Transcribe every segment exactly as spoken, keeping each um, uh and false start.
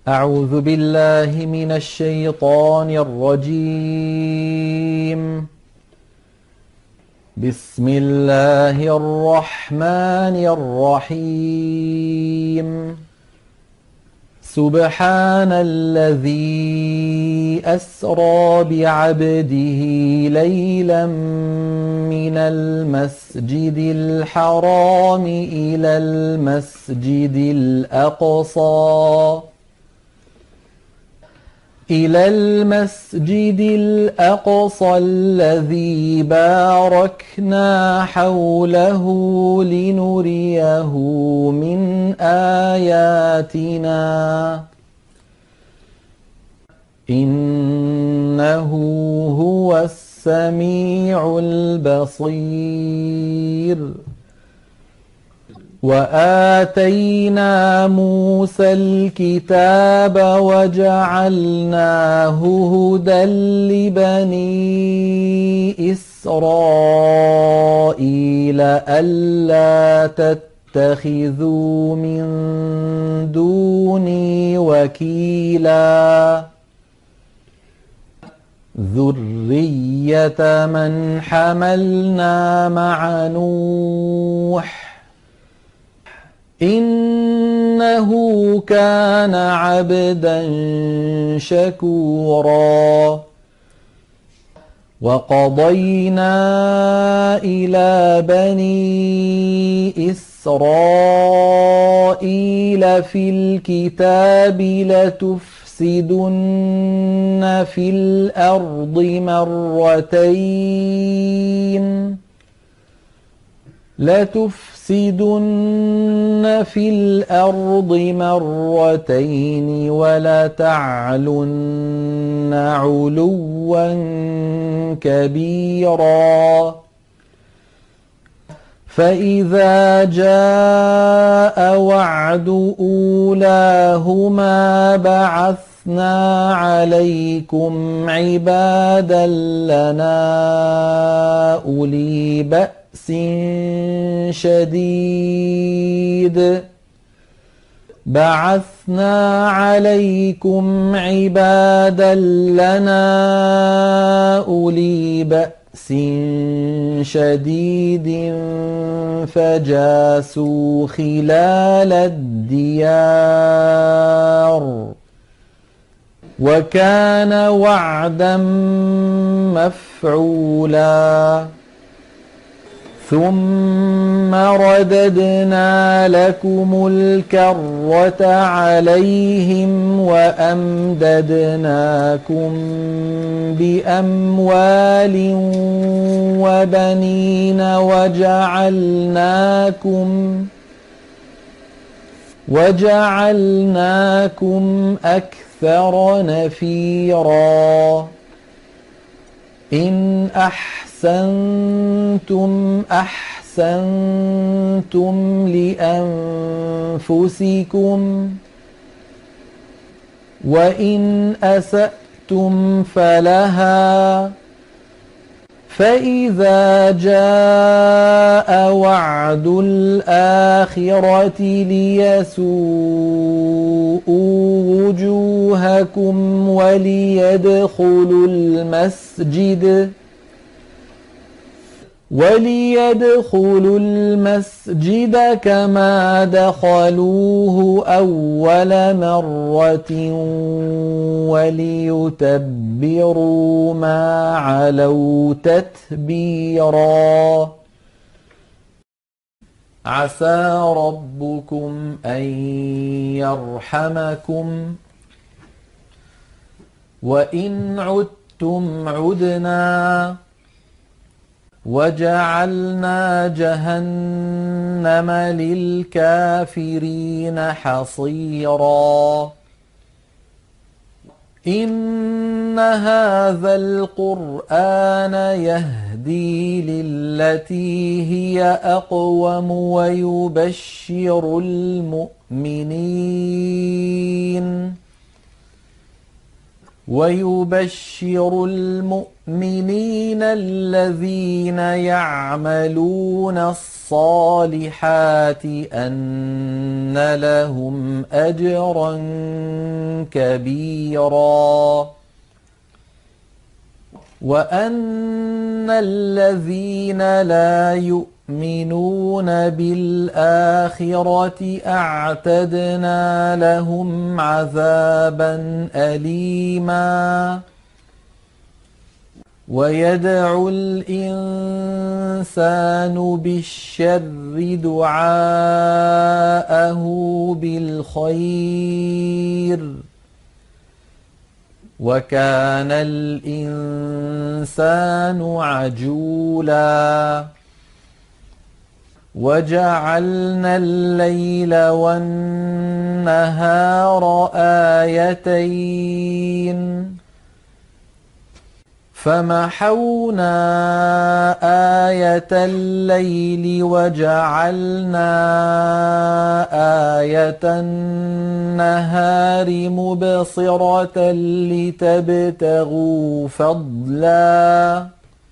أعوذ بالله من الشيطان الرجيم. بسم الله الرحمن الرحيم. سبحان الذي أسرى بعبده ليلا من المسجد الحرام إلى المسجد الأقصى إلى المسجد الأقصى الذي باركنا حوله لنريه من آياتنا إنه هو السميع البصير. وآتينا موسى الكتاب وجعلناه هدى لبني إسرائيل ألا تتخذوا من دوني وكيلا ذرية من حملنا مع نوح إنه كان عبدا شكورا. وقضينا إلى بني إسرائيل في الكتاب لتفسدن في الأرض مرتين لتفسدن في الأرض مرتين ولتعلن علوا كبيرا. فإذا جاء وعد أولاهما بعثنا عليكم عبادا لنا أولي بأس شديد بعثنا عليكم عبادا لنا أولي بأس شديد فجاسوا خلال الديار وكان وعدا مفعولا. ثم رددنا لكم الكرة عليهم وأمددناكم بأموال وبنين وجعلناكم وجعلناكم أكثر نفيرا. إن أحسنتم أحسنتم لأنفسكم وإن أسأتم فلها. فإذا جاء وعد الآخرة ليسوءوا وجوهكم وليدخلوا المسجد وليدخلوا المسجد كما دخلوه أول مرة وليتبروا ما علوا تتبيرا. عسى ربكم أن يرحمكم وإن عدتم عدنا وجعلنا جهنم للكافرين حصيرا. إن هذا القرآن يهدي للتي هي أقوم ويبشر المؤمنين ويبشر المؤمنين الذين يعملون الصالحات أن لهم أجرا كبيرا وأن الذين لا يؤمنون بالآخرة أعتدنا لهم عذابا أليما ويدعو الإنسان بالشر دعاءه بالخير وكان الإنسان عجولا وجعلنا الليل والنهار آيتين فمحونا آية الليل وجعلنا آية النهار مبصرة لتبتغوا فضلا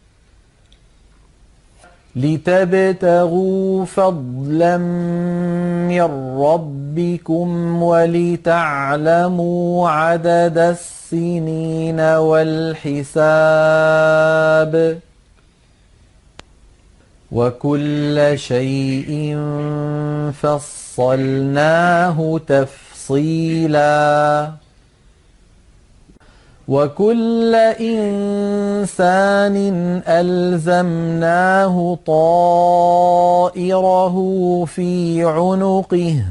لتبتغوا فضلا من ربكم ولتعلموا عدد السنين والحساب وكل شيء فصلناه تفصيلا وكل إنسان ألزمناه طائره في عنقه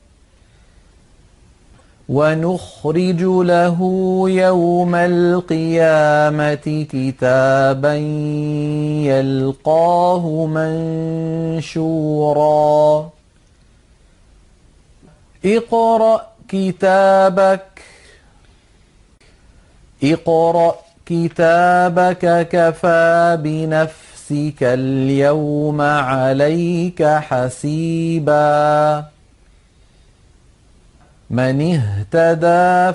ونخرج له يوم القيامة كتابا يلقاه منشورا اقرأ كتابك اقرأ كتابك كفى بنفسك اليوم عليك حسيبا من اهتدى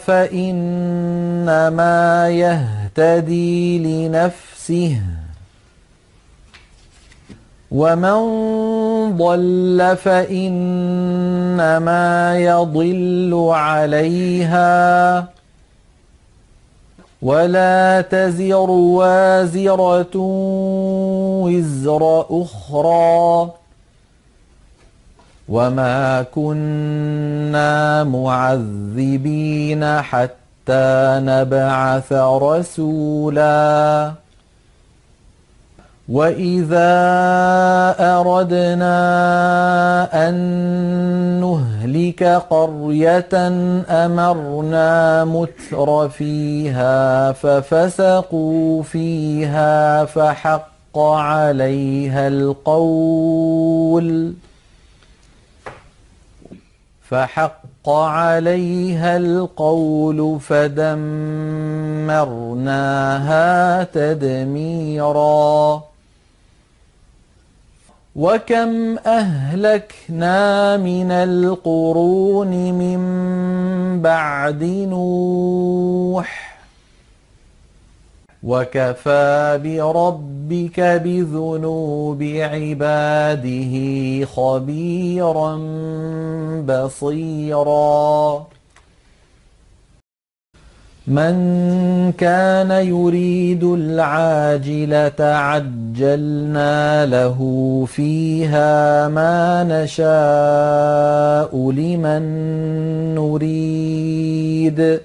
فإنما يهتدي لنفسه ومن ضل فإنما يضل عليها ولا تزر وازرة وزر أخرى وما كنا معذبين حتى نبعث رسولا وإذا أردنا أن نهلك قرية أمرنا متر فيها ففسقوا فيها فحق عليها القول فحق عليها القول فدمرناها تدميرا وكم أهلكنا من القرون من بعد نوح وكفى بربك بذنوب عباده خبيرا بصيرا من كان يريد العاجلة عجلنا له فيها ما نشاء لمن نريد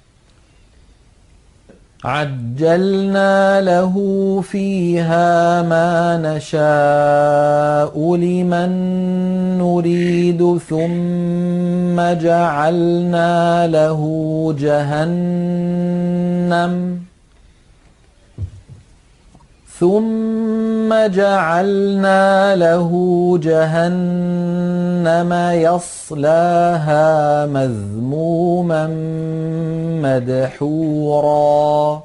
عجلنا له فيها ما نشاء لمن نريد ثم جعلنا له جهنم ثم جعلنا له جهنم يصلاها مذموما مدحورا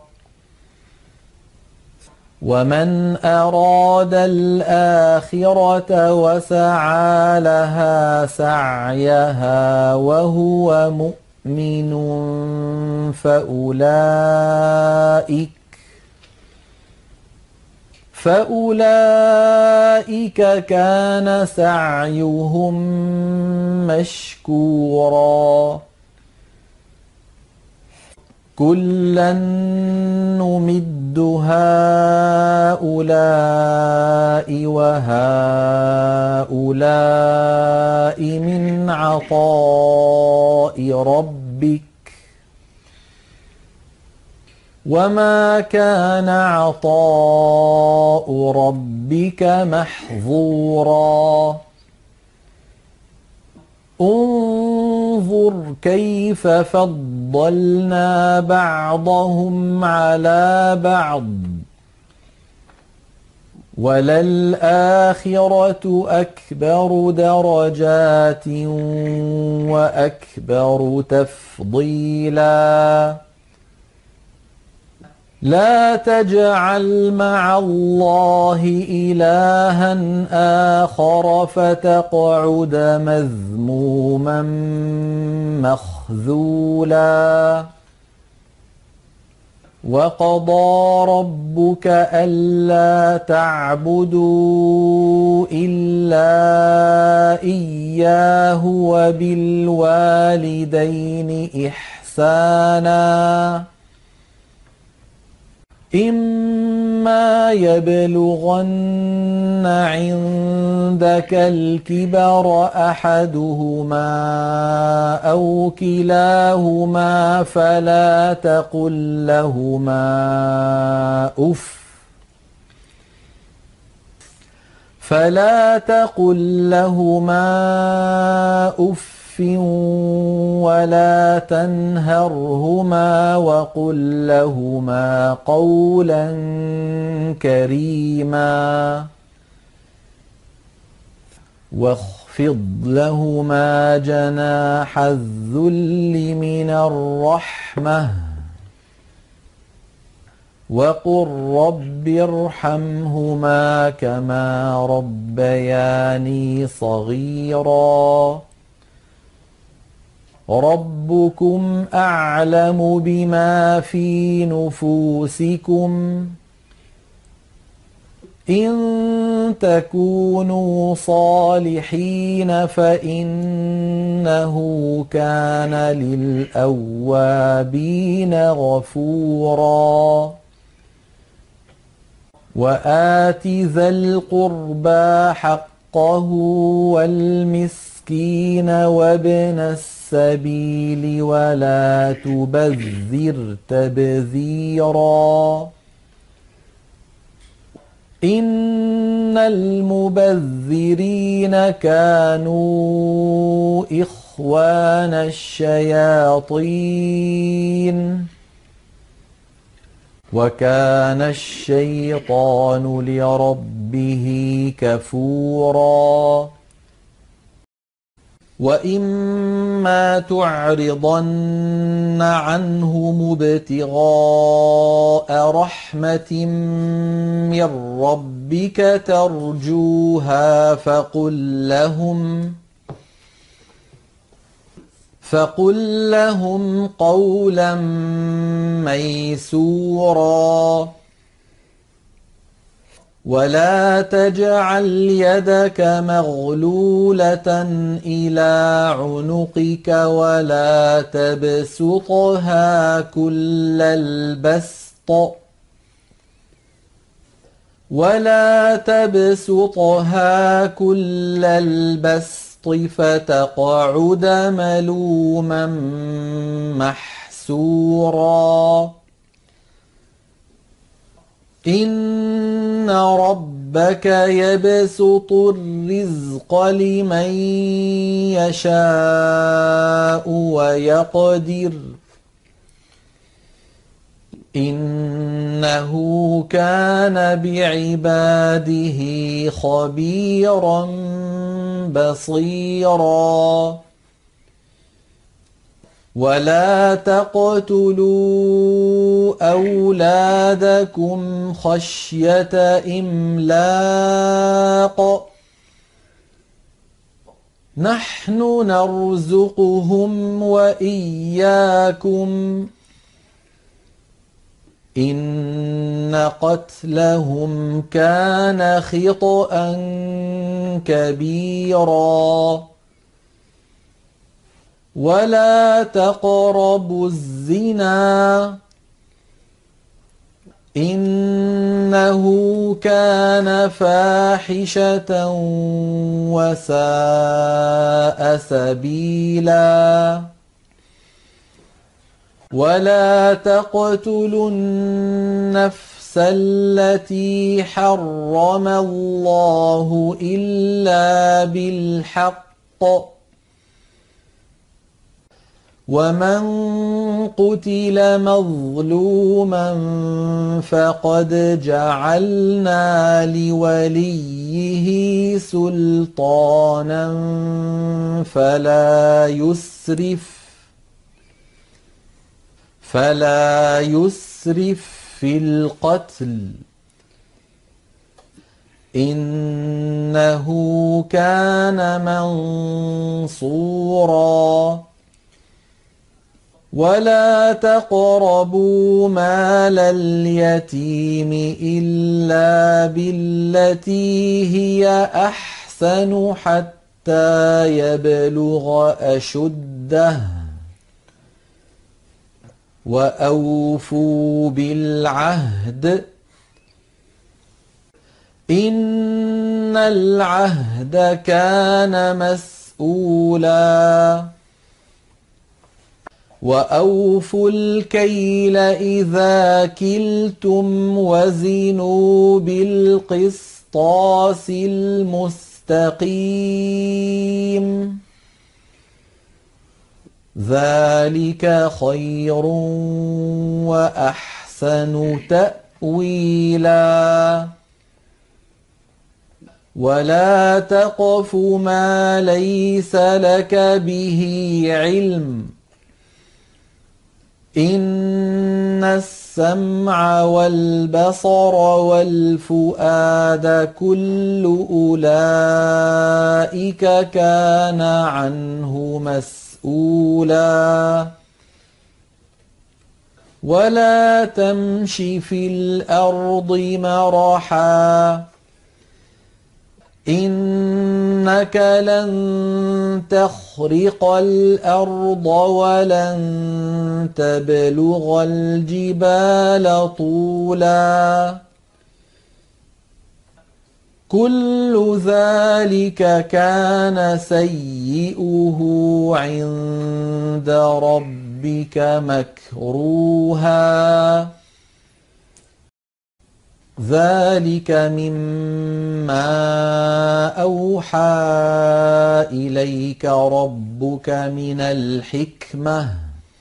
ومن أراد الآخرة وسعى لها سعيها وهو مؤمن مؤمن فأولئك فأولئك كان سعيهم مشكورا كلا نمد هؤلاء وهؤلاء من عطاء ربك وما كان عطاء ربك محظورا انظر كيف فضلنا بعضهم على بعض وللآخرة أكبر درجات وأكبر تفضيلا لا تجعل مع الله إلها آخر فتقعد مذموما مخذولا وقضى ربك ألا تعبدوا إلا إياه وبالوالدين إحسانا إما يبلغن عندك الكبر أحدهما أو كلاهما فلا تقل لهما أف فلا تقل لهما أف ولا تنهرهما وقل لهما قولا كريما واخفض لهما جناح الذل من الرحمة وقل رب ارحمهما كما ربياني صغيرا ربكم أعلم بما في نفوسكم إن تكونوا صالحين فإنه كان للأوابين غفورا وآت ذا القربى حقه والمسكين وابن السبيل ولا تبذر تبذيرا إن المبذرين كانوا إخوان الشياطين وكان الشيطان لربه كفورا وإما تعرضن عنهم ابتغاء رحمة من ربك ترجوها فقل لهم فقل لهم قولا ميسورا ولا تجعل يدك مغلولة إلى عنقك ولا تبسطها كل البسط ولا تبسطها كل البسط فتقعد ملوما محسورا إن ربك يبسط الرزق لمن يشاء ويقدر إنه كان بعباده خبيرا بصيرا ولا تقتلوا أولادكم خشية إملاق نحن نرزقهم وإياكم إن قتلهم كان خطأ كبيرا ولا تقربوا الزنا إنه كان فاحشة وساء سبيلا ولا تقتلوا النفس التي حرم الله إلا بالحق ومن قتل مظلوما فقد جعلنا لوليه سلطانا فلا يسرف فلا يسرف في القتل إنه كان منصورا ولا تقربوا مال اليتيم إلا بالتي هي أحسن حتى يبلغ أشده وأوفوا بالعهد إن العهد كان مسؤولا وأوفوا الكيل إذا كلتم وزنوا بالقسطاس المستقيم ذلك خير وأحسن تأويلا ولا تقف ما ليس لك به علم إن السمع والبصر والفؤاد كل أولئك كان عنه مسؤولا ولا تمش في الأرض مرحا إنك لن تخرق الأرض ولن تبلغ الجبال طولا كل ذلك كان سيئه عند ربك مكروها ذلك مما أوحى إليك ربك من الحكمة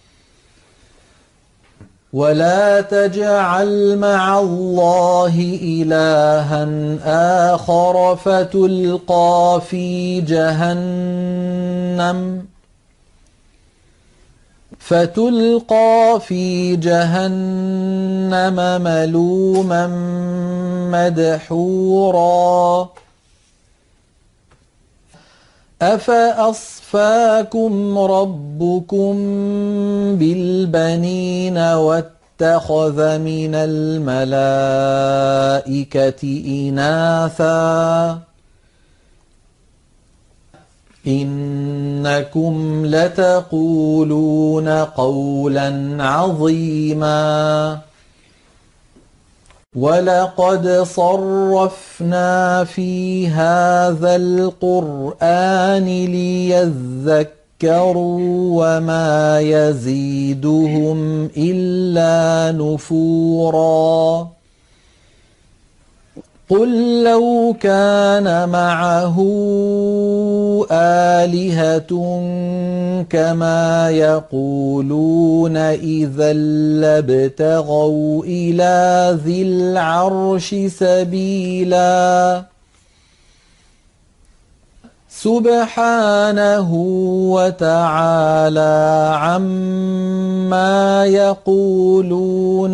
ولا تجعل مع الله إلها آخر فتلقى في جهنم فتلقى في جهنم ملوما مدحورا أفأصفاكم ربكم بالبنين واتخذ من الملائكة إناثا إنكم لتقولون قولا عظيما ولقد صرفنا في هذا القرآن ليذكروا وما يزيدهم إلا نفورا قل لو كان معه آلهة كما يقولون إذا لابتغوا إلى ذي العرش سبيلا سبحانه وتعالى عما يقولون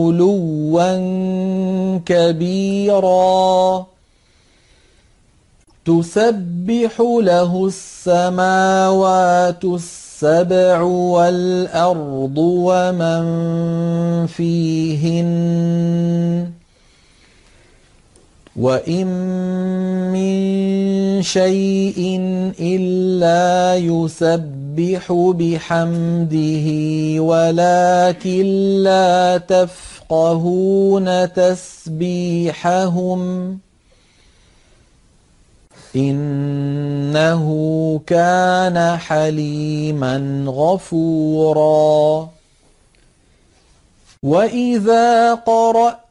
علوا كبيرا تسبح له السماوات السبع والأرض ومن فيهن وإن من شيء إلا يسبح بحمده ولكن لا تفقهون تسبيحهم إنه كان حليما غفورا. وإذا قرأت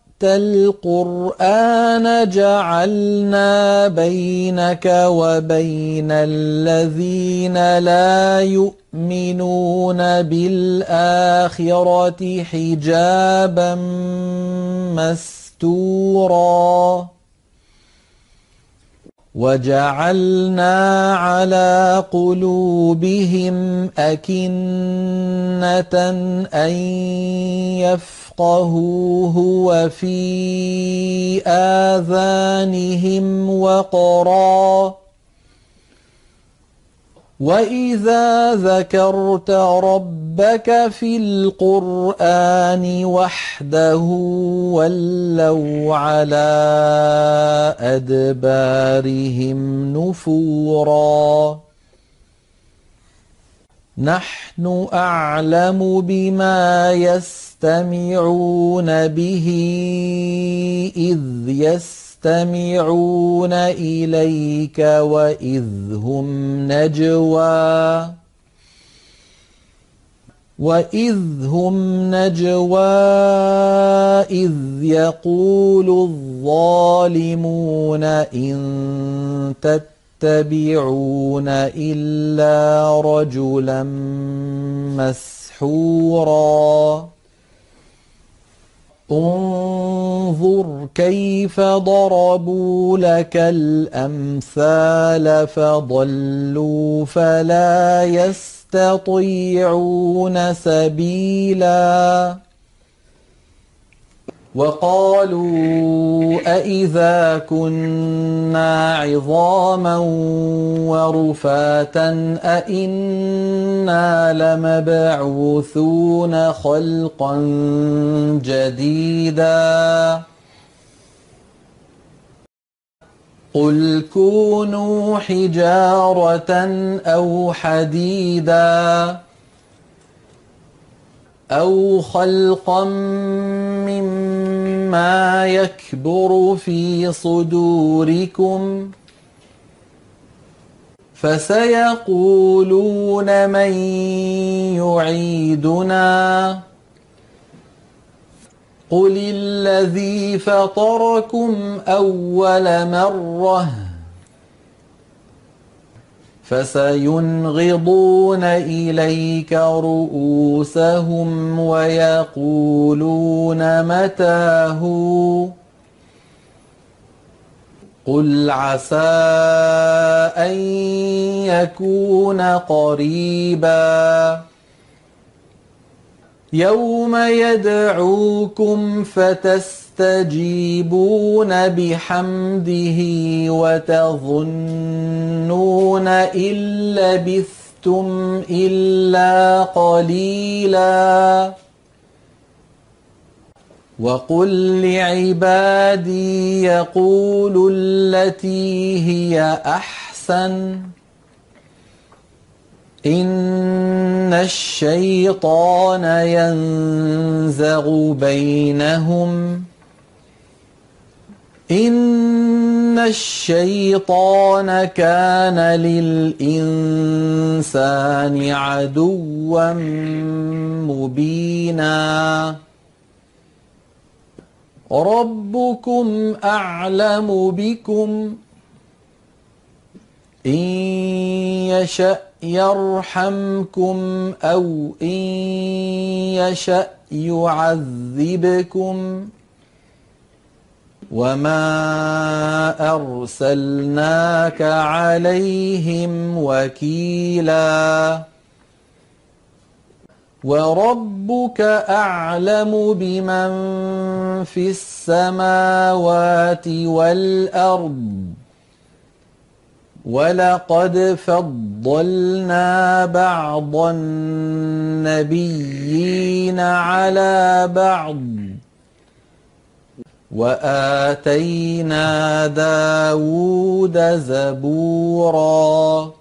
القرآن جعلنا بينك وبين الذين لا يؤمنون بالآخرة حجابا مستورا وجعلنا على قلوبهم أكنة أن يفقهوه وفي آذانهم وقرا وإذا ذكرت ربك في القرآن وحده ولوا على أدبارهم نفورا. نحن أعلم بما يستمعون به إذ يستمعون إليك وإذ هم نجوى وإذ هم نجوى إذ يقول الظالمون إن تتبعون إلا رجلا مسحورا. انظر كيف ضربوا لك الأمثال فضلوا فلا يستطيعون سبيلا. وقالوا أإذا كنا عظاما ورفاتا أإنا لمبعوثون خلقا جديدا قل كونوا حجارة أو حديدا أو خلقا مما يكبر في صدوركم فسيقولون من يعيدنا قل الذي فطركم أول مرة فسينغضون إليك رؤوسهم ويقولون متى هو قل عسى أن يكون قريبا يوم يدعوكم فتستجيبون بحمده وتظنون إن لبثتم إلا قليلا. وقل لعبادي يقولوا التي هي أحسن إن الشيطان ينزغ بينهم إن الشيطان كان للإنسان عدوا مبينا. ربكم أعلم بكم إن يشأ يرحمكم أو إن يشأ يعذبكم وما أرسلناك عليهم وكيلا. وربك أعلم بمن في السماوات والأرض وَلَقَدْ فَضَّلْنَا بَعْضَ النَّبِيِّينَ عَلَىٰ بَعْضٍ وَآتَيْنَا دَاوُودَ زَبُورًا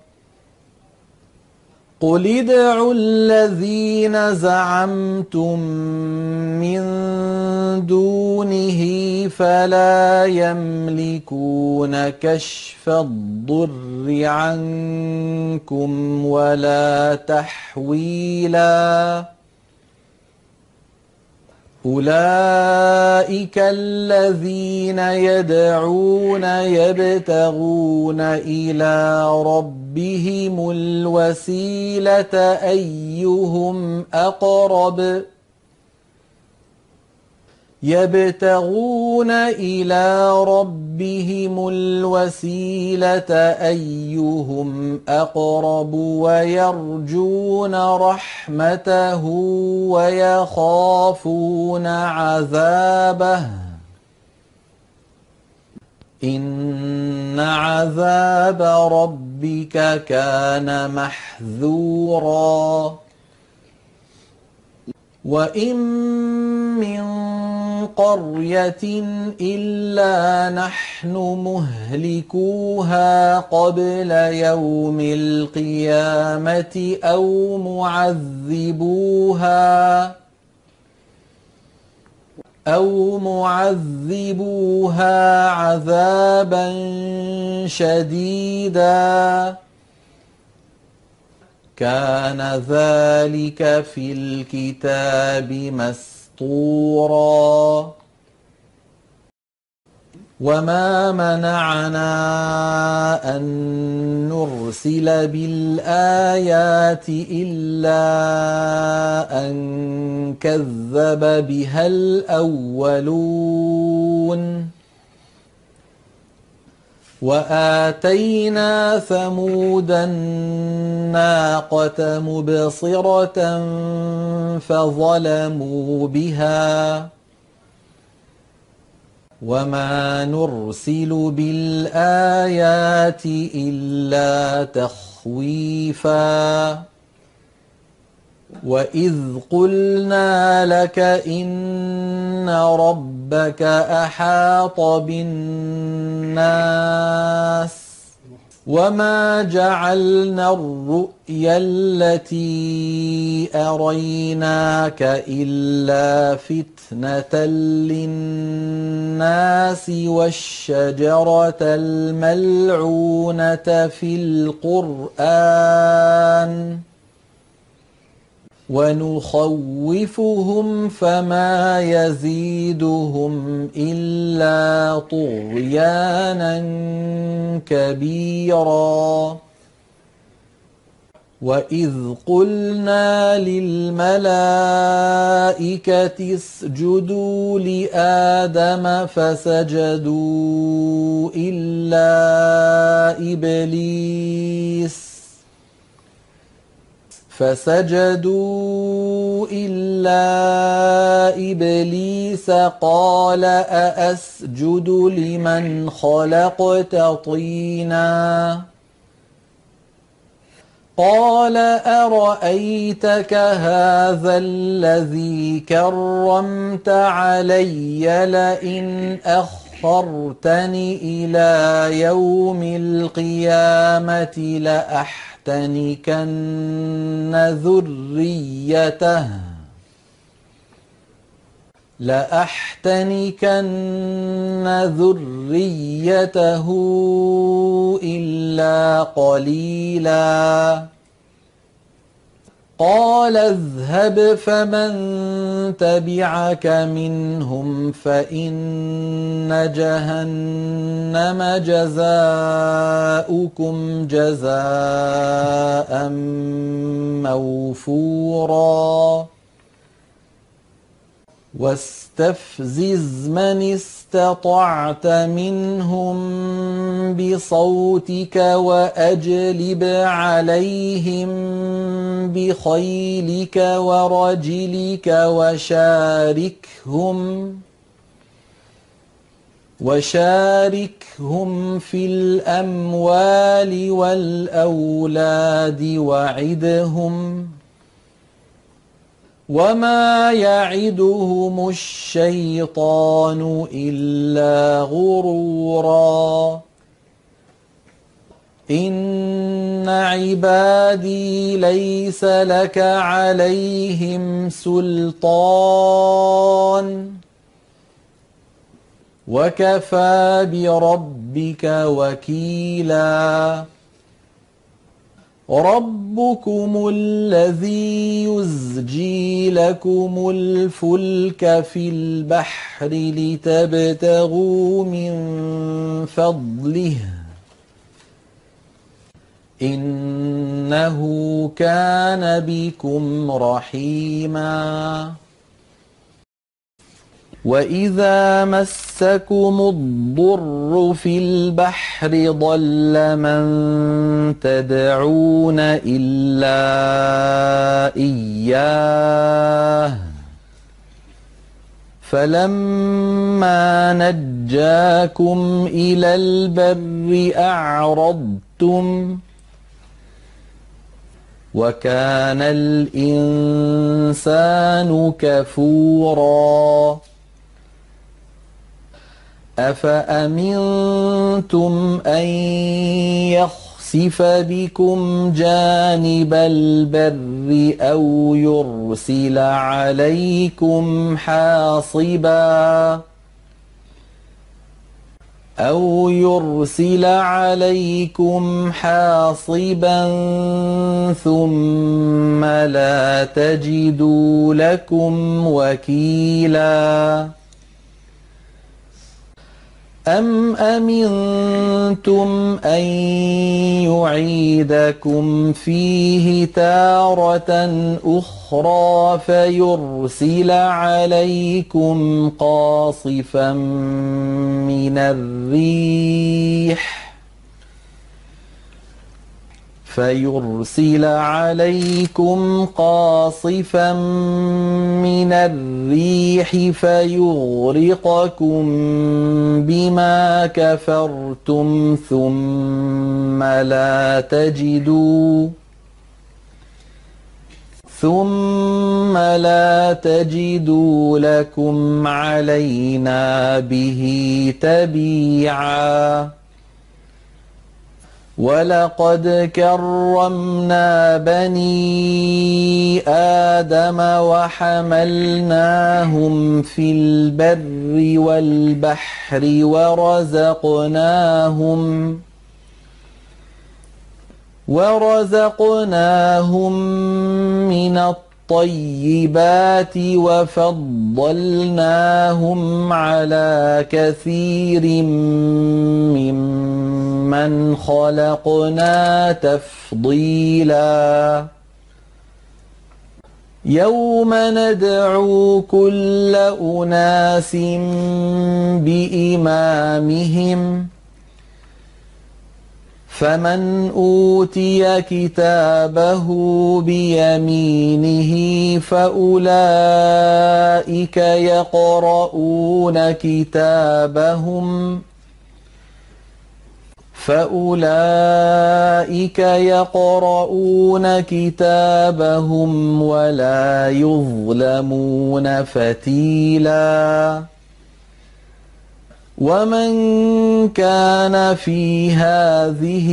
قُلِ ادْعُوا الَّذِينَ زَعَمْتُم مِّن دُونِهِ فَلَا يَمْلِكُونَ كَشْفَ الضُّرِّ عَنكُمْ وَلَا تَحْوِيلًا أُولَٰئِكَ الَّذِينَ يَدْعُونَ يَبْتَغُونَ إِلَىٰ رَبِّهِمُ الْوَسِيلَةَ أَيُّهُمْ أَقْرَبُ يَبْتَغُونَ إِلَىٰ رَبِّهِمُ الْوَسِيلَةَ أَيُّهُمْ أَقْرَبُ وَيَرْجُونَ رَحْمَتَهُ وَيَخَافُونَ عَذَابَهُ إِنَّ عَذَابَ رَبِّكَ كَانَ مَحْذُورًا وَإِن مِّن قَرْيَةٍ إِلَّا نَحْنُ مُهْلِكُوهَا قَبْلَ يَوْمِ الْقِيَامَةِ أَوْ مُعَذِّبُوهَا أَوْ مُعَذِّبُوهَا عَذَابًا شَدِيدًا كَانَ ذَلِكَ فِي الْكِتَابِ مَسْطُورًا وَمَا مَنَعَنَا أَن نُّرْسِلَ بِالْآيَاتِ إِلَّا أَن كَذَّبَ بِهَا الْأَوَّلُونَ وَآتَيْنَا ثَمُودَ النَّاقَةَ مُبْصِرَةً فَظَلَمُوا بِهَا وَمَا نُرْسِلُ بِالْآيَاتِ إِلَّا تَخْوِيفًا وَإِذْ قُلْنَا لَكَ إِنَّ رَبَّكَ أَحَاطَ بِالنَّاسِ وَمَا جَعَلْنَا الرُّؤْيَا الَّتِي أَرَيْنَاكَ إِلَّا فِتْنَةً لِّلنَّاسِ وَالشَّجَرَةَ الْمَلْعُونَةَ فِي الْقُرْآنِ وَنُخَوِّفُهُمْ فَمَا يَزِيدُهُمْ إِلَّا طُغْيَانًا كَبِيرًا وَإِذْ قُلْنَا لِلْمَلَائِكَةِ اسْجُدُوا لِآدَمَ فَسَجَدُوا إِلَّا إِبْلِيسَ فَسَجَدُوا إِلَّا إِبْلِيسَ قَالَ أَأَسْجُدُ لِمَنْ خَلَقْتَ طِينًا قَالَ أَرَأَيْتَكَ هَٰذَا الَّذِي كَرَّمْتَ عَلَيَّ لَئِنْ أَخَّرْتَنِ إِلَىٰ يَوْمِ الْقِيَامَةِ لَأَحْتَنِكَنَّ ذُرِّيَّتَهُ لَأَحْتَنِكَنَّ ذُرِّيَّتَهُ إِلَّا قَلِيلًا قَالَ اذْهَبْ فَمَن تَبِعَكَ مِنْهُمْ فَإِنَّ جَهَنَّمَ جَزَاؤُكُمْ جَزَاءً مَّوْفُورًا وَاسْتَفْزِزْ مَنِ اسْتَطَعْتَ مِنْهُم بِصَوْتِكَ وَأَجْلِبْ عَلَيْهِم بِخَيْلِكَ وَرَجِلِكَ وَشَارِكْهُمْ وشاركهم في الأموال والأولاد وعدهم وما يعدهم الشيطان إلا غرورا إن عبادي ليس لك عليهم سلطان وكفى بربك وكيلا ربكم الذي يزجي لكم الفلك في البحر لتبتغوا من فضله إنه كان بكم رحيما وإذا مسكم الضر في البحر ضل من تدعون إلا إياه فلما نجاكم إلى البر أعرضتم وكان الإنسان كفورا أفأمنتم أن يخسف بكم جانب البر أو يرسل عليكم حاصبا أو يرسل عليكم حاصبا ثم لا تجدوا لكم وكيلا أم أمنتم أن يعيدكم فيه تارة أخرى فيرسل عليكم قاصفا من الريح فيرسل عليكم قاصفا من الريح فيغرقكم بما كفرتم ثم لا تجدوا ثم لا تجدوا لكم علينا به تبيعا ولقد كرمنا بني آدم وحملناهم في البر والبحر ورزقناهم ورزقناهم من الطيبات وفضلناهم على كثير ممن خلقنا تفضيلا يوم ندعو كل أناس بإمامهم فمن أوتي كتابه بيمينه فأولئك يقرؤون كتابهم فأولئك يقرؤون كتابهم ولا يظلمون فتيلا ومن كان في هذه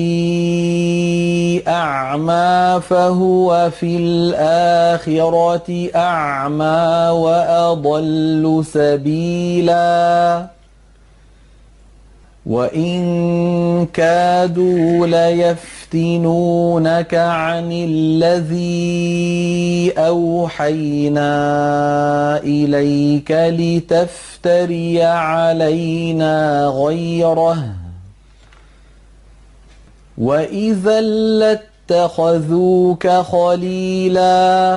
أعمى فهو في الآخرة أعمى وأضل سبيلا وإن كادوا ليفتنونك عن الذي أوحينا إليك لتفتري علينا غيره وإذا لاتخذوك خليلا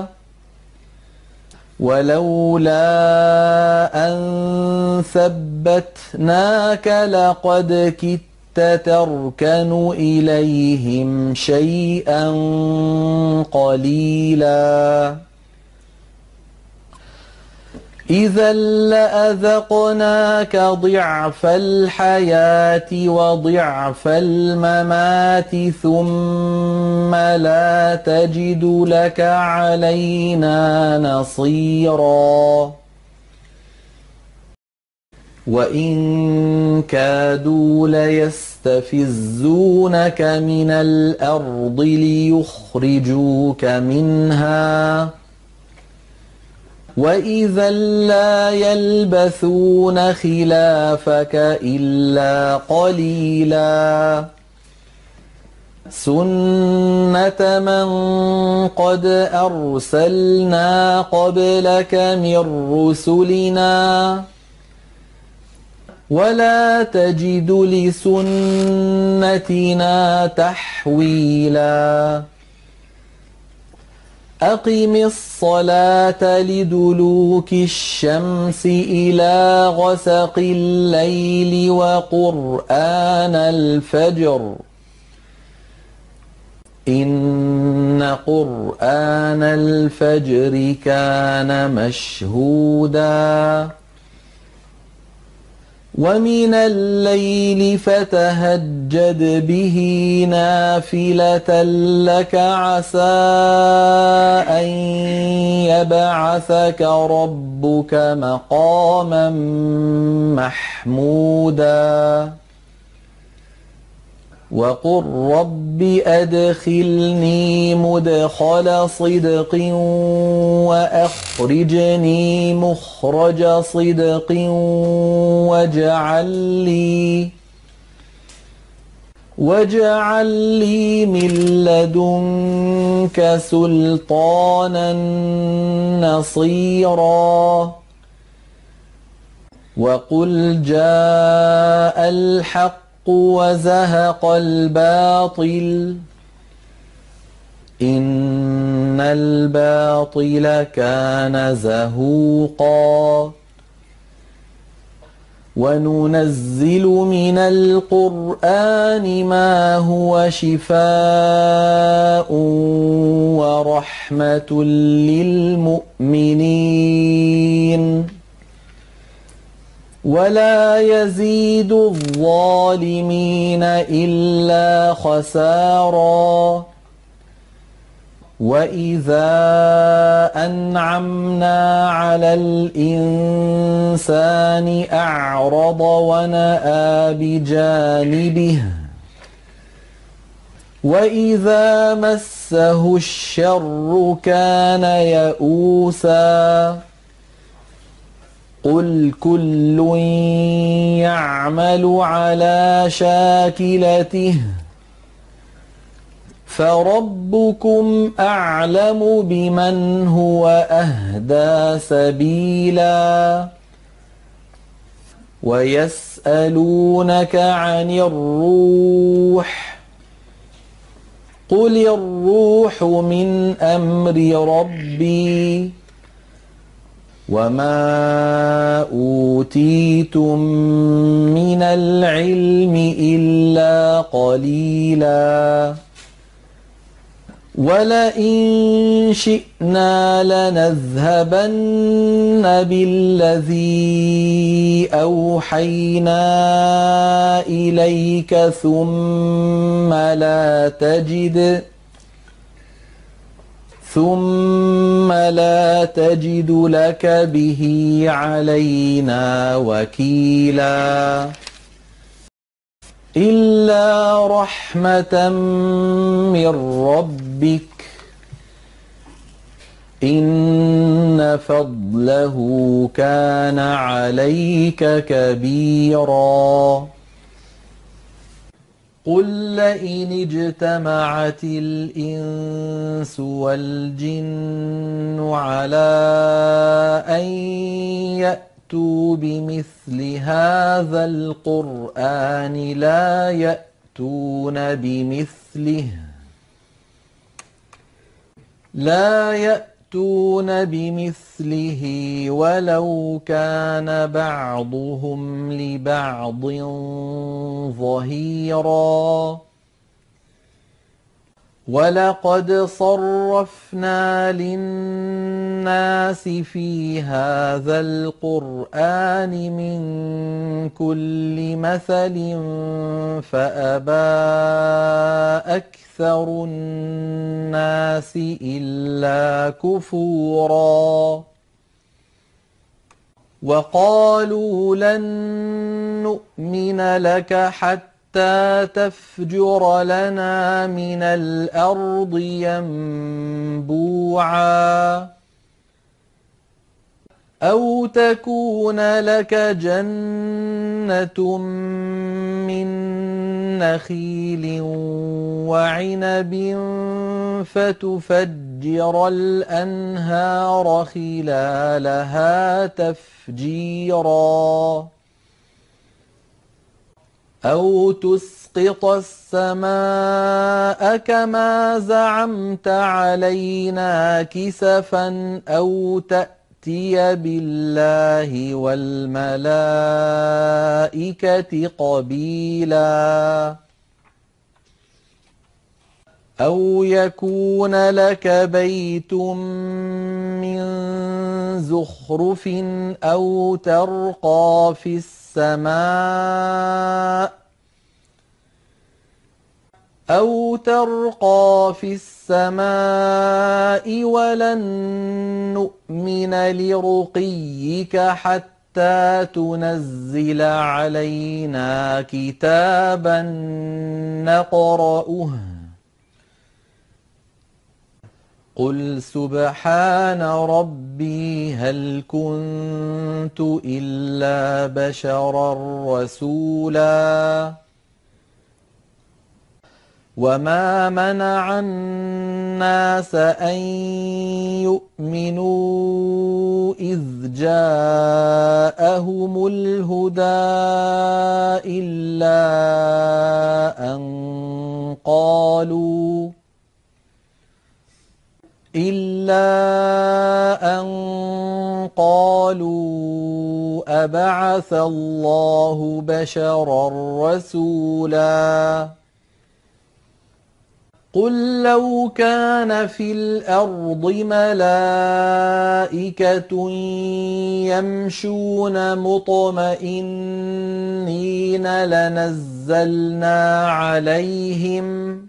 ولولا أن ثبتناك لقد كدت تركن إليهم شيئا قليلا إذا لأذقناك ضعف الحياة وضعف الممات ثم لا تجد لك علينا نصيرا وإن كادوا ليستفزونك من الأرض ليخرجوك منها وإذا لا يلبثون خلافك إلا قليلا سنة من قد أرسلنا قبلك من رسلنا ولا تجد لسنتنا تحويلا أقم الصلاة لدلوك الشمس إلى غسق الليل وقرآن الفجر إن قرآن الفجر كان مشهودا ومن الليل فتهجد به نافلة لك عسى أن يبعثك ربك مقاما محمودا وقل رب أدخلني مدخل صدق وأخرجني مخرج صدق واجعل لي واجعل لي من لدنك سلطانا نصيرا وقل جاء الحق وزهق الباطل إن الباطل كان زهوقا وننزل من القرآن ما هو شفاء ورحمة للمؤمنين ولا يزيد الظالمين إلا خسارا وإذا أنعمنا على الإنسان أعرض ونأى بجانبه وإذا مسه الشر كان يئوسا قل كل يعمل على شاكلته فربكم أعلم بمن هو أهدى سبيلا ويسألونك عن الروح قل الروح من أمر ربي وما أوتيتم من العلم إلا قليلا ولئن شئنا لنذهبن بالذي أوحينا إليك ثم لا تجد ثم لا تجد لك به علينا وكيلا إلا رحمة من ربك إن فضله كان عليك كبيرا قل لئن اجتمعت الإنس والجن على أن يأتوا بمثل هذا القرآن لا يأتون بمثله لا يأتون بمثله ولو كان بعضهم لبعض ظهيرا وَلَقَدْ صَرَّفْنَا لِلنَّاسِ فِي هَذَا الْقُرْآنِ مِنْ كُلِّ مَثَلٍ فَأَبَى أَكْثَرُ النَّاسِ إِلَّا كُفُورًا وَقَالُوا لَن نُّؤْمِنَ لَكَ حَتَّىٰ تَفْجُرَ لَنَا مِنَ الْأَرْضِ يَنبُوعًا أَوْ تَكُونَ لَكَ جَنَّةٌ مِّن نَّخِيلٍ وَعِنَبٍ فَتُفَجِّرَ الْأَنْهَارَ خِلَالَهَا تَفْجِيرًا أَوْ تُسْقِطَ السَّمَاءَ كَمَا زَعَمْتَ عَلَيْنَا كِسَفًا أَوْ تَأْتِيَ بِاللَّهِ وَالْمَلَائِكَةِ قَبِيلًا أَوْ يَكُونَ لَكَ بَيْتٌ مِّن زُخْرُفٍ أَوْ تَرْقَىٰ فِي السَّمَاءِ أَوْ تَرْقَىٰ فِي السَّمَاءِ وَلَن نُّؤْمِنَ لِرُقِيِّكَ حَتَّىٰ تُنَزِّلَ عَلَيْنَا كِتَابًا نَّقْرَؤُهُ قُلْ سُبْحَانَ رَبِّي هَلْ كُنتُ إِلَّا بَشَرًا رَّسُولًا وَمَا مَنَعَ النَّاسَ أَن يُؤْمِنُوا إِذْ جَاءَهُمُ الْهُدَىٰ إِلَّا أَن قَالُوا إِلَّا أَن قَالُوا أَبَعَثَ اللَّهُ بَشَرًا رَّسُولًا قُل لَّوْ كَانَ فِي الْأَرْضِ مَلَائِكَةٌ يَمْشُونَ مُطْمَئِنِّينَ لَنَزَّلْنَا عَلَيْهِم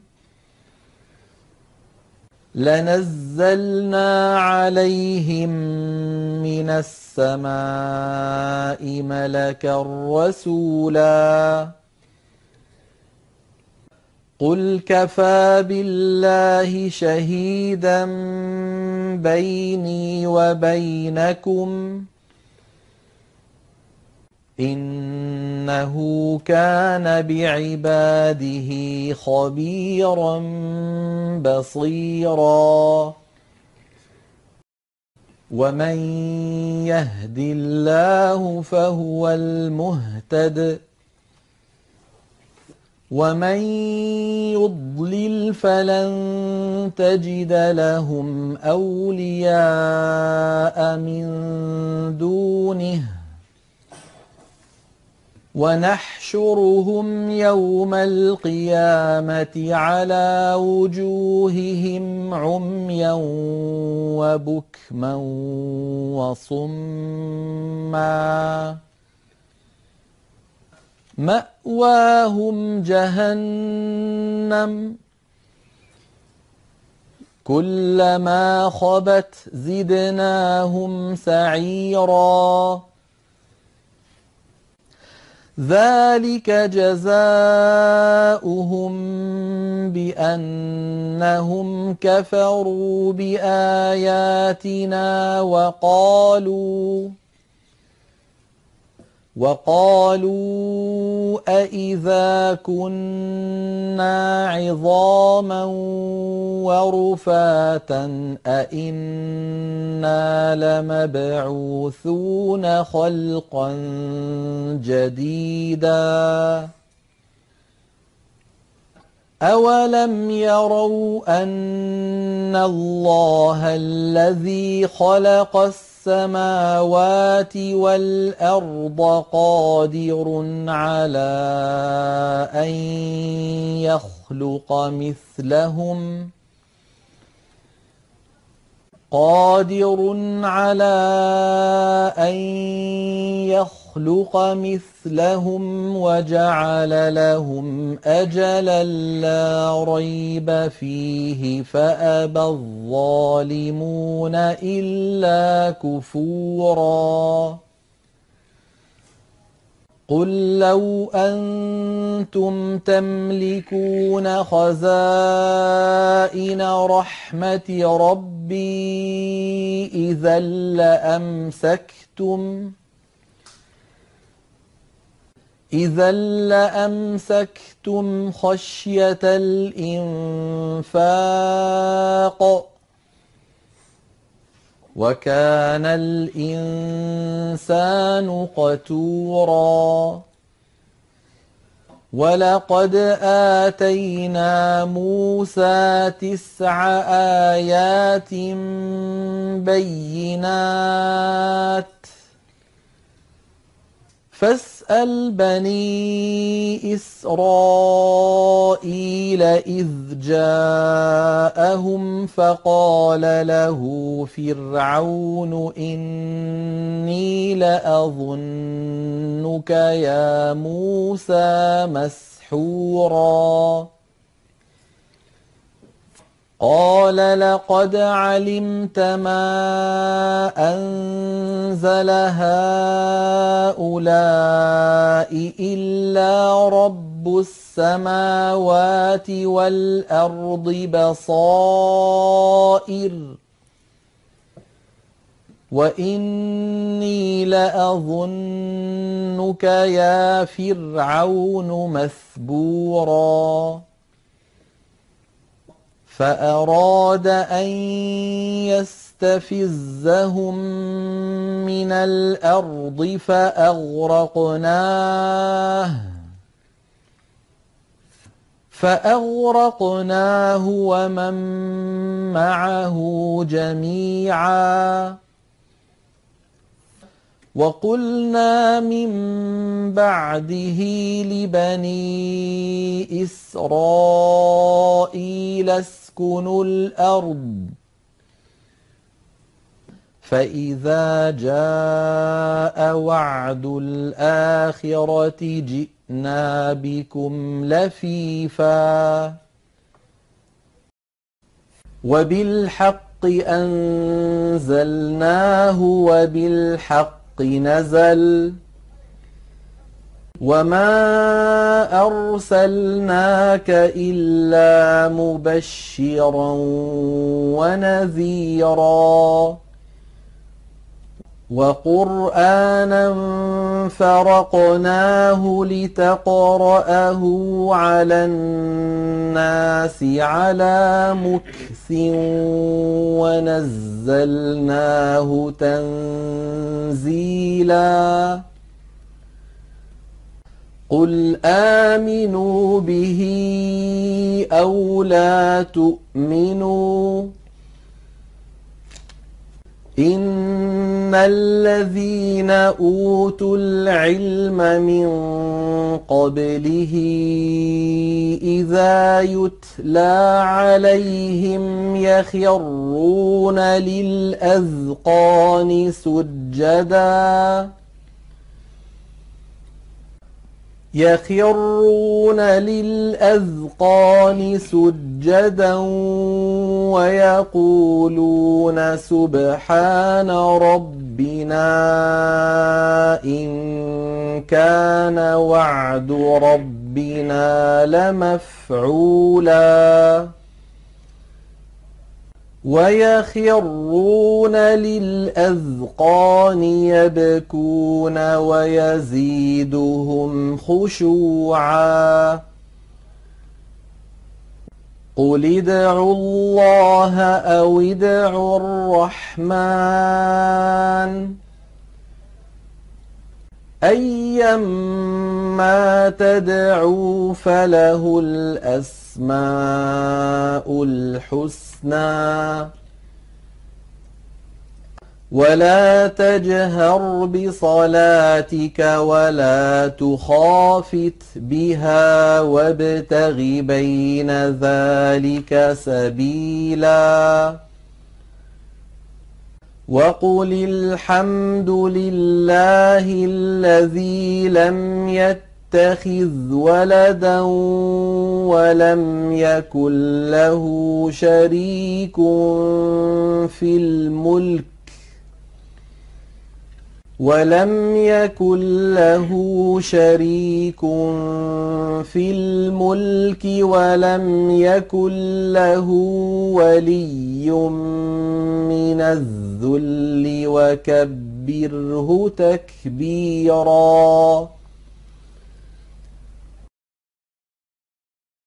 لَنَزَّلْنَا عَلَيْهِم مِّنَ السَّمَاءِ مَلَكًا رَّسُولًا قُلْ كَفَىٰ بِاللَّهِ شَهِيدًا بَيْنِي وَبَيْنَكُمْ إِنَّهُ كَانَ بِعِبَادِهِ خَبِيرًا بَصِيرًا وَمَن يَهْدِ اللَّهُ فَهُوَ الْمُهْتَدِ وَمَن يُضْلِلْ فَلَن تَجِدَ لَهُمْ أَوْلِيَاءَ مِن دُونِهِ وَنَحْشُرُهُمْ يَوْمَ الْقِيَامَةِ عَلَىٰ وُجُوهِهِمْ عُمْيًا وَبُكْمًا وَصُمًّا مَأْوَاهُمْ جَهَنَّمُ كُلَّمَا خَبَتْ زِدْنَاهُمْ سَعِيرًا ذَلِكَ جَزَاؤُهُم بِأَنَّهُمْ كَفَرُوا بِآيَاتِنَا وَقَالُوا وَقَالُوا أَإِذَا كُنَّا عِظَامًا وَرُفَاتًا أَإِنَّا لَمَبْعُوثُونَ خَلْقًا جَدِيدًا أَوَلَمْ يَرَوْا أَنَّ اللَّهَ الَّذِي خَلَقَ السَّمَاوَاتِ وَالْأَرْضَ قَادِرٌ عَلَىٰ أَن يَخْلُقَ يخلق مثلهم قادر على أن يخلق مثلهم وجعل لهم أجلا لا ريب فيه فأبى الظالمون إلا كفورا قل لو أنتم تملكون خزائن رحمة ربي إذا لأمسكتم إذا لأمسكتم خشية الإنفاق وكان الإنسان قتورا ولقد آتينا موسى تسع آيات بينات فاسأل بني إسرائيل إذ جاءهم فقال له فرعون إني لأظنك يا موسى مسحورا قال لقد علمت ما أنزل هؤلاء إلا رب السماوات والأرض بصائر وإني لأظنك يا فرعون مثبورا فأراد أن يستفزهم من الأرض فأغرقناه فأغرقناه ومن معه جميعا وقلنا من بعده لبني إسرائيل اسكنوا الأرض فإذا جاء وعد الآخرة جئنا بكم لفيفا وبالحق أنزلناه وبالحق نزل وما أرسلناك إلا مبشرا ونذيرا وقرآنا فرقناه لتقرأه على الناس على مكث ونزلناه تنزيلا قل آمنوا به أو لا تؤمنوا إن الذين أوتوا العلم من قبله إذا يتلى عليهم يخرون للأذقان سجدا يخرون للأذقان سجدا ويقولون سبحان ربنا إن كان وعد ربنا لمفعولا ويخرون للأذقان يبكون ويزيدهم خشوعا قل ادعوا الله أو ادعوا الرحمن أيما تدعوا فله الأسماء الحسنى ولا تجهر بصلاتك ولا تخافت بها وابتغ بين ذلك سبيلا وقل الحمد لله الذي لم يتخذ ولدا ولم يكن له شريك في الملك ولم يكن له شريك في الملك ولم يكن له ولي من الذل وكبره تكبيرا